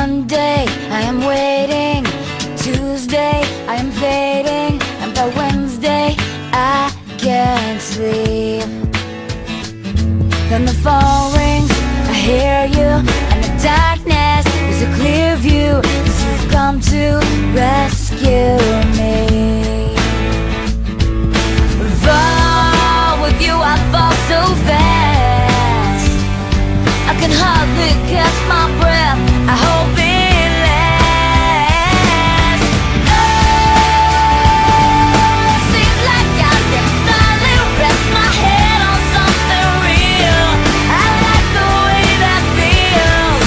Monday, I am waiting. Tuesday, I am fading. And by Wednesday, I can't sleep. Then the phone rings, I hear you, and the darkness is a clear view, 'cause you've come to rescue me. Fall with you, I fall so fast, I can hardly catch my breath. I hope it lasts. Oh, seems like I can finally rest my head on something real. I like the way that feels.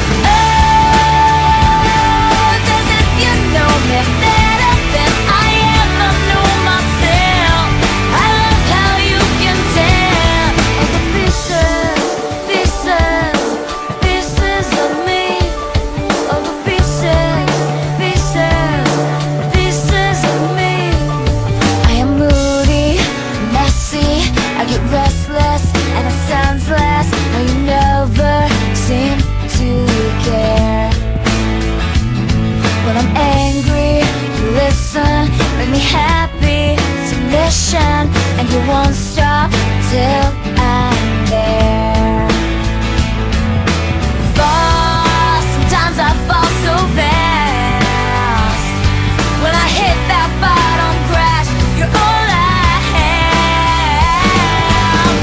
Oh, it's as if you know me better than I ever knew myself. I love how you can tell all the pieces, pieces, pieces of me. All the pieces, pieces, pieces of me. I am moody, messy, I get restless, and it sounds less. No, you never seem to care. When I'm angry, you listen, make me happy, submission, and you won't stop till I'm there. Fall, sometimes I fall so fast. When I hit that bottom crash, you're all I have.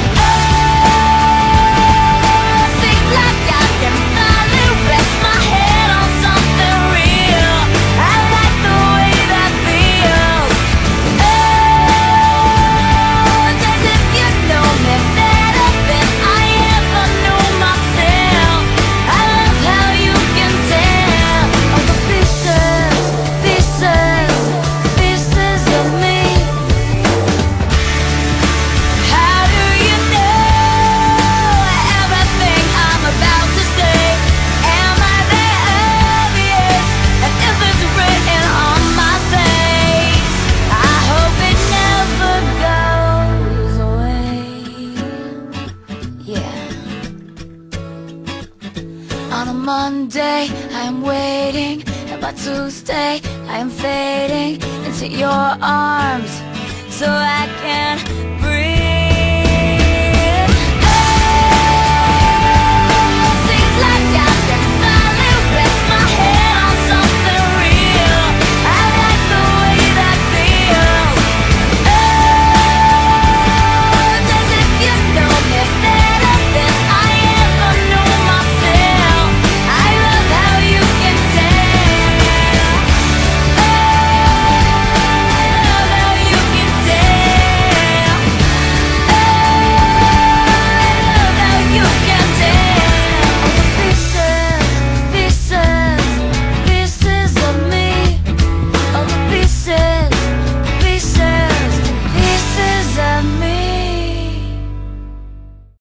Oh, seems like I can finally rest my head on something real. I like the way that feels. Oh, it's as if you know me better than I ever knew myself. I love how you can tell all the pieces, pieces, pieces of me. How do you know everything I'm about to say? Am I that obvious? And if it's written on my face, I hope it never goes away. Yeah. On a Monday, I am waiting, and by Tuesday, I am fading into your arms, so I can